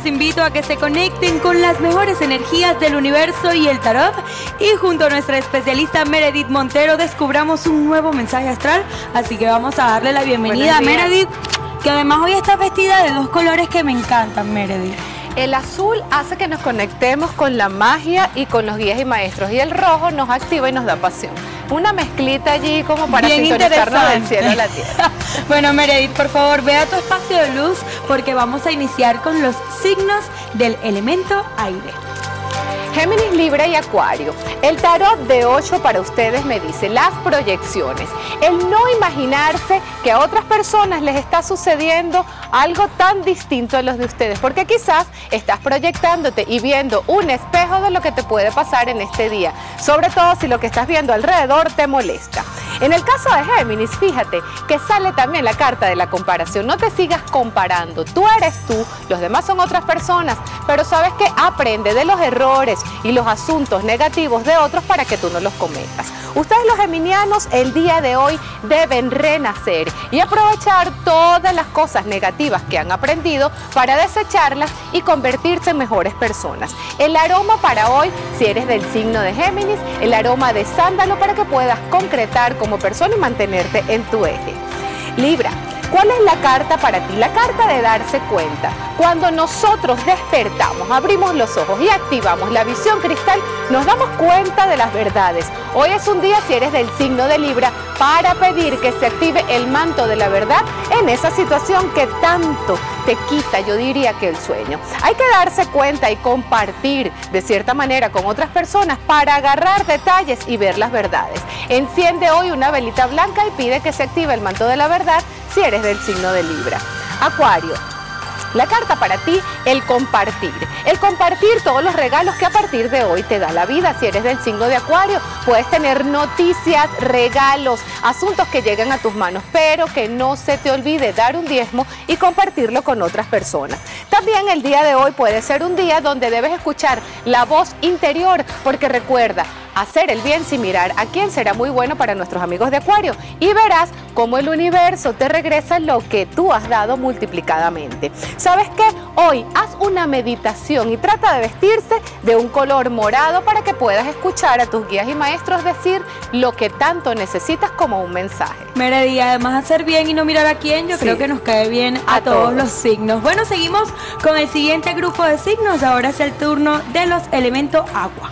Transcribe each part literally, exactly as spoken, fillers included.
los invito a que se conecten con las mejores energías del universo y el tarot, y junto a nuestra especialista Meredith Montero descubramos un nuevo mensaje astral. Así que vamos a darle la bienvenida a Meredith, que además hoy está vestida de dos colores que me encantan, Meredith. El azul hace que nos conectemos con la magia y con los guías y maestros, y el rojo nos activa y nos da pasión. Una mezclita allí como para bien sintonizarnos del cielo a la tierra. Bueno, Meredith, por favor, ve a tu espacio de luz porque vamos a iniciar con los signos del elemento aire. Géminis, Libra y Acuario. El tarot de ocho para ustedes me dice las proyecciones. El no imaginarse que a otras personas les está sucediendo algo tan distinto a los de ustedes, porque quizás estás proyectándote y viendo un espejo de lo que te puede pasar en este día, sobre todo si lo que estás viendo alrededor te molesta. En el caso de Géminis, fíjate que sale también la carta de la comparación. No te sigas comparando, tú eres tú, los demás son otras personas, pero sabes que aprende de los errores y los asuntos negativos de otros para que tú no los cometas. Ustedes los geminianos el día de hoy deben renacer y aprovechar todas las cosas negativas que han aprendido para desecharlas y convertirse en mejores personas. El aroma para hoy, si eres del signo de Géminis, el aroma de sándalo para que puedas concretar como persona y mantenerte en tu eje. Libra. ¿Cuál es la carta para ti? La carta de darse cuenta. Cuando nosotros despertamos, abrimos los ojos y activamos la visión cristal, nos damos cuenta de las verdades. Hoy es un día, si eres del signo de Libra, para pedir que se active el manto de la verdad en esa situación que tanto te quita, yo diría que el sueño. Hay que darse cuenta y compartir de cierta manera con otras personas para agarrar detalles y ver las verdades. Enciende hoy una velita blanca y pide que se active el manto de la verdad si eres del signo de Libra. Acuario. La carta para ti, el compartir. El compartir todos los regalos que a partir de hoy te da la vida. Si eres del signo de Acuario, puedes tener noticias, regalos, asuntos que lleguen a tus manos, pero que no se te olvide dar un diezmo y compartirlo con otras personas. También el día de hoy puede ser un día donde debes escuchar la voz interior, porque recuerda, hacer el bien sin mirar a quién será muy bueno para nuestros amigos de Acuario, y verás cómo el universo te regresa lo que tú has dado multiplicadamente. ¿Sabes qué? Hoy haz una meditación y trata de vestirse de un color morado para que puedas escuchar a tus guías y maestros decir lo que tanto necesitas como un mensaje. Meredith, además hacer bien y no mirar a quién, yo sí, creo que nos cae bien a, a todos, todos los signos. Bueno, seguimos con el siguiente grupo de signos. Ahora es el turno de los elementos agua.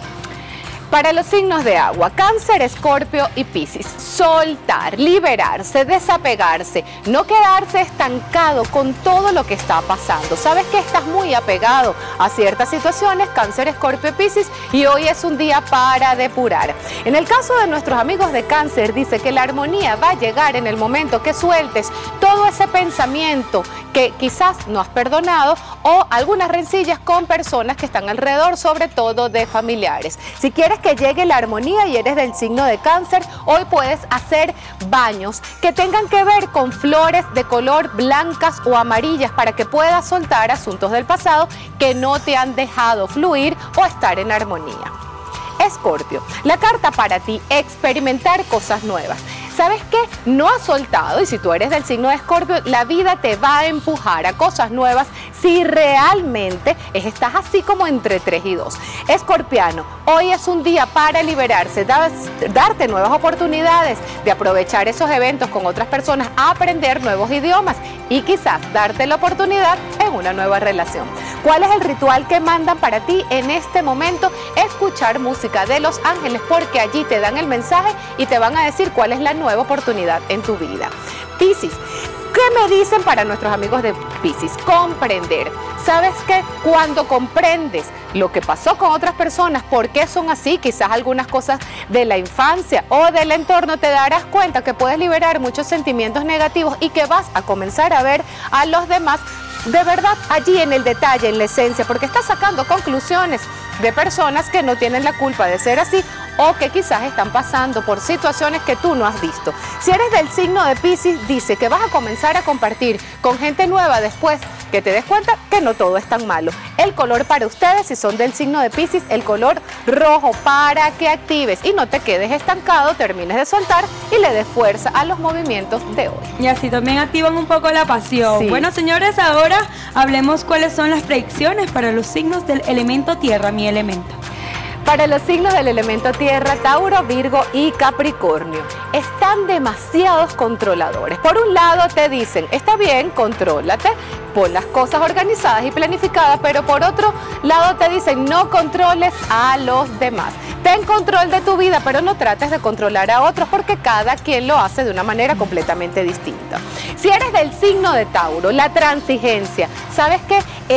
Para los signos de agua, Cáncer, Escorpio y Piscis, soltar, liberarse, desapegarse, no quedarse estancado con todo lo que está pasando. Sabes que estás muy apegado a ciertas situaciones, Cáncer, Escorpio y Piscis, y hoy es un día para depurar. En el caso de nuestros amigos de Cáncer, dice que la armonía va a llegar en el momento que sueltes todo ese pensamiento que quizás no has perdonado o algunas rencillas con personas que están alrededor, sobre todo de familiares. Si quieres que llegue la armonía y eres del signo de Cáncer, hoy puedes hacer baños que tengan que ver con flores de color blancas o amarillas para que puedas soltar asuntos del pasado que no te han dejado fluir o estar en armonía. Escorpio, la carta para ti, experimentar cosas nuevas. ¿Sabes qué? No has soltado, y si tú eres del signo de Escorpio, la vida te va a empujar a cosas nuevas si realmente estás así como entre tres y dos. Escorpiano, hoy es un día para liberarse, darte nuevas oportunidades de aprovechar esos eventos con otras personas, aprender nuevos idiomas y quizás darte la oportunidad en una nueva relación. ¿Cuál es el ritual que mandan para ti en este momento? Escuchar música de los ángeles, porque allí te dan el mensaje y te van a decir cuál es la nueva oportunidad en tu vida. Piscis, ¿qué me dicen para nuestros amigos de Piscis? Comprender. ¿Sabes qué? Cuando comprendes lo que pasó con otras personas, por qué son así, quizás algunas cosas de la infancia o del entorno, te darás cuenta que puedes liberar muchos sentimientos negativos y que vas a comenzar a ver a los demás de verdad allí en el detalle, en la esencia, porque estás sacando conclusiones de personas que no tienen la culpa de ser así o que quizás están pasando por situaciones que tú no has visto. Si eres del signo de Piscis, dice que vas a comenzar a compartir con gente nueva después que te des cuenta que no todo es tan malo. El color para ustedes, si son del signo de Piscis, el color rojo, para que actives y no te quedes estancado, termines de soltar y le des fuerza a los movimientos de hoy. Y así también activan un poco la pasión. Sí. Bueno, señores, ahora hablemos cuáles son las predicciones para los signos del elemento tierra, mi elemento. Para los signos del elemento tierra, Tauro, Virgo y Capricornio, están demasiados controladores. Por un lado te dicen, está bien, contrólate, pon las cosas organizadas y planificadas, pero por otro lado te dicen, no controles a los demás. Ten control de tu vida, pero no trates de controlar a otros porque cada quien lo hace de una manera completamente distinta. Si eres del signo de Tauro, la transigencia, ¿sabes qué?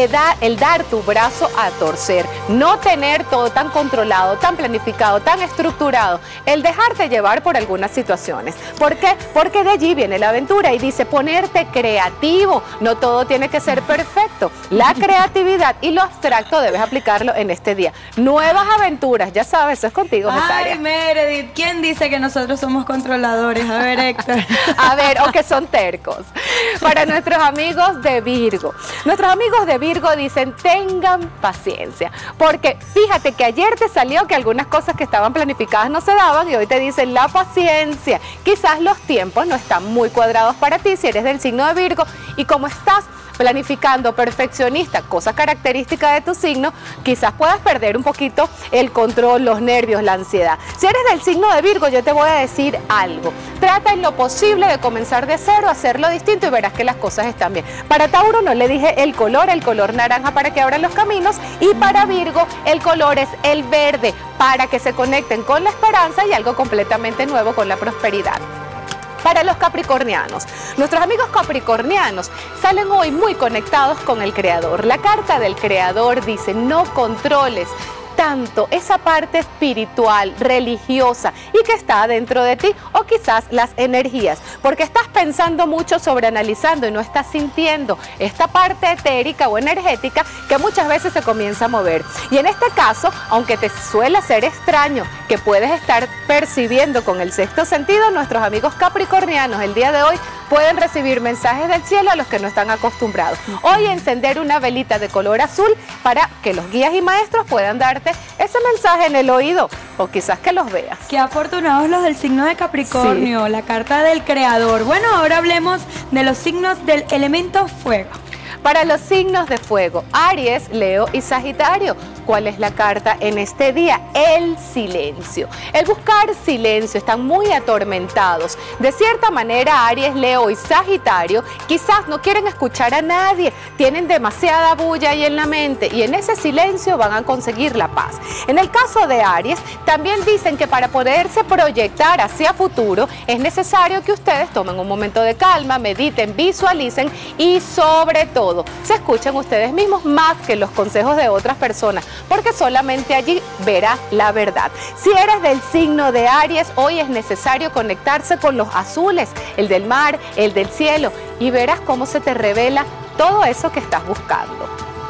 El dar tu brazo a torcer, no tener todo tan controlado, tan planificado, tan estructurado, el dejarte llevar por algunas situaciones. ¿Por qué? Porque de allí viene la aventura y dice ponerte creativo, no todo tiene que ser perfecto. La creatividad y lo abstracto debes aplicarlo en este día. Nuevas aventuras, ya sabes, eso es contigo, Mesaria. Ay, Meredith, ¿quién dice que nosotros somos controladores? A ver, Héctor. A ver, o que son tercos. Para nuestros amigos de Virgo, nuestros amigos de Virgo dicen tengan paciencia, porque fíjate que ayer te salió que algunas cosas que estaban planificadas no se daban y hoy te dicen la paciencia. Quizás los tiempos no están muy cuadrados para ti si eres del signo de Virgo y como estás planificando perfeccionista, cosa característica de tu signo, quizás puedas perder un poquito el control, los nervios, la ansiedad. Si eres del signo de Virgo, yo te voy a decir algo. Trata en lo posible de comenzar de cero, hacerlo distinto y verás que las cosas están bien. Para Tauro no le dije el color, el color naranja para que abran los caminos y para Virgo el color es el verde para que se conecten con la esperanza y algo completamente nuevo con la prosperidad. Para los capricornianos, nuestros amigos capricornianos salen hoy muy conectados con el Creador. La carta del Creador dice, no controles tanto esa parte espiritual, religiosa y que está dentro de ti o quizás las energías, porque estás pensando mucho sobre analizando y no estás sintiendo esta parte etérica o energética que muchas veces se comienza a mover. Y en este caso, aunque te suele ser extraño que puedes estar percibiendo con el sexto sentido, nuestros amigos capricornianos el día de hoy pueden recibir mensajes del cielo a los que no están acostumbrados. Hoy encender una velita de color azul para que los guías y maestros puedan darte ese mensaje en el oído o quizás que los veas. Qué afortunados los del signo de Capricornio, sí. La carta del Creador. Bueno, ahora hablemos de los signos del elemento fuego. Para los signos de fuego, Aries, Leo y Sagitario, ¿cuál es la carta en este día? El silencio. El buscar silencio, están muy atormentados. De cierta manera, Aries, Leo y Sagitario quizás no quieren escuchar a nadie, tienen demasiada bulla ahí en la mente y en ese silencio van a conseguir la paz. En el caso de Aries, también dicen que para poderse proyectar hacia futuro es necesario que ustedes tomen un momento de calma, mediten, visualicen y sobre todo se escuchen ustedes mismos más que los consejos de otras personas, porque solamente allí verás la verdad. Si eres del signo de Aries, hoy es necesario conectarse con los azules, el del mar, el del cielo, y verás cómo se te revela todo eso que estás buscando.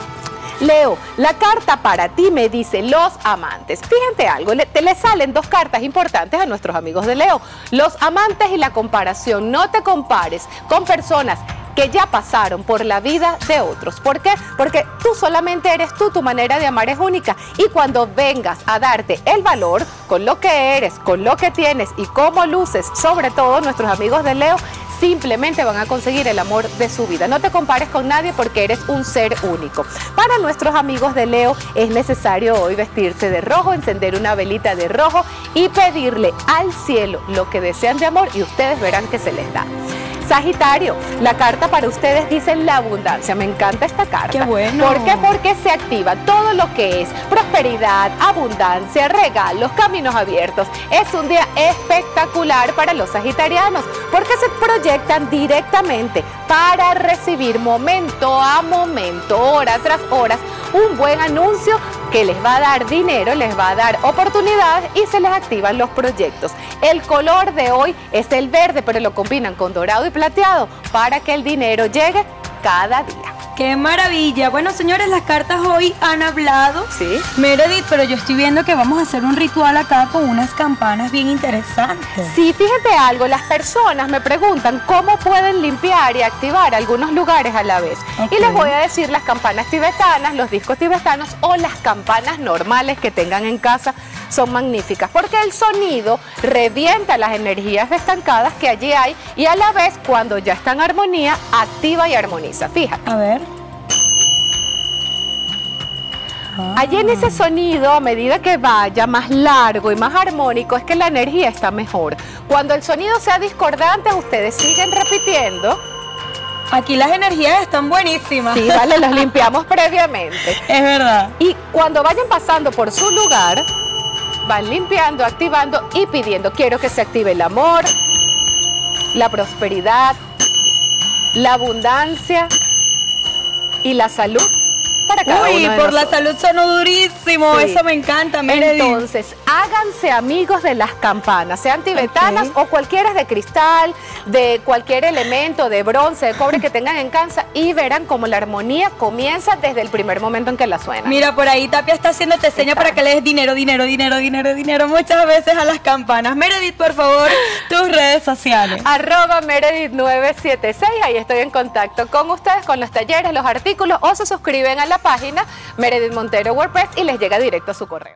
Leo, la carta para ti me dice los amantes. Fíjate algo, le, te le salen dos cartas importantes a nuestros amigos de Leo. Los amantes y la comparación. No te compares con personas que ya pasaron por la vida de otros. ¿Por qué? Porque tú solamente eres tú, tu manera de amar es única. Y cuando vengas a darte el valor con lo que eres, con lo que tienes y cómo luces, sobre todo nuestros amigos de Leo, simplemente van a conseguir el amor de su vida. No te compares con nadie porque eres un ser único. Para nuestros amigos de Leo es necesario hoy vestirse de rojo, encender una velita de rojo y pedirle al cielo lo que desean de amor y ustedes verán que se les da. Sagitario, la carta para ustedes dice la abundancia. Me encanta esta carta. ¡Qué bueno! ¿Por qué? Porque se activa todo lo que es prosperidad, abundancia, regalos, caminos abiertos. Es un día espectacular para los sagitarianos porque se proyectan directamente para recibir momento a momento, hora tras hora, un buen anuncio que les va a dar dinero, les va a dar oportunidades y se les activan los proyectos. El color de hoy es el verde, pero lo combinan con dorado y plateado para que el dinero llegue cada día. ¡Qué maravilla! Bueno, señores, las cartas hoy han hablado. Sí. Meredith, pero yo estoy viendo que vamos a hacer un ritual acá con unas campanas bien interesantes. Sí, fíjate algo, las personas me preguntan cómo pueden limpiar y activar algunos lugares a la vez. Okay. Y les voy a decir las campanas tibetanas, los discos tibetanos o las campanas normales que tengan en casa son magníficas, porque el sonido revienta las energías estancadas que allí hay y a la vez, cuando ya está en armonía, activa y armoniza. Fíjate. A ver. Ah. Allí en ese sonido, a medida que vaya más largo y más armónico, es que la energía está mejor. Cuando el sonido sea discordante, ustedes siguen repitiendo. Aquí las energías están buenísimas. Sí, vale, los limpiamos previamente. Es verdad. Y cuando vayan pasando por su lugar, van limpiando, activando y pidiendo. Quiero que se active el amor, la prosperidad, la abundancia y la salud para cada Uy, uno de por nosotros. la salud sonó durísimo. Sí. Eso me encanta, Meredith. Entonces, háganse amigos de las campanas, sean tibetanas okay. o cualquiera de cristal, de cualquier elemento, de bronce, de cobre que tengan en casa, y verán cómo la armonía comienza desde el primer momento en que la suena. Mira, por ahí Tapia está haciéndote seña para que le des dinero, dinero, dinero, dinero, dinero muchas veces a las campanas. Meredith, por favor, tus redes sociales. Arroba Meredith nueve siete seis, ahí estoy en contacto con ustedes, con los talleres, los artículos, o se suscriben a la página Meredith Montero WordPress y les llega directo a su correo.